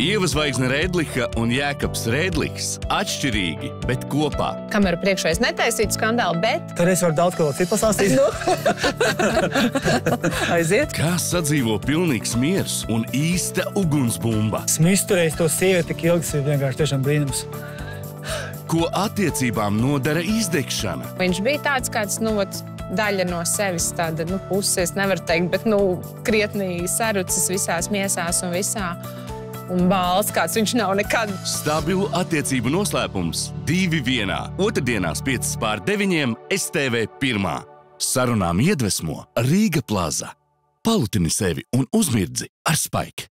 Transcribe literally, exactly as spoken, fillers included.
Ieva Zvaigzne Rēdliha un Jēkabs Rēdlihs atšķirīgi, bet kopā. Kameru priekšā es netaisītu skandālu, bet... Tur es varu daudz ko citu pastāstīt. Nu. Aiziet. Kā sadzīvo pilnīgs miers un īsta ugunsbumba. Esmu izturējis to sievieti tik ilgi, tas ir vienkārši tiešām brīnums. Ko attiecībām nodara izdegšana. Viņš bija tāds kāds, nu, daļa no sevis, tāda, nu, puses, nevar teikt, bet, nu, krietni sarucis visās miesās un visā. Un bāls, kāds viņš nav nekad. Stabilu attiecību noslēpums divi vienā. Otrdienās piecas pār deviņiem S T V pirmā. Sarunām iedvesmo Rīga Plaza. Palutini sevi un uzmirdzi ar Spike.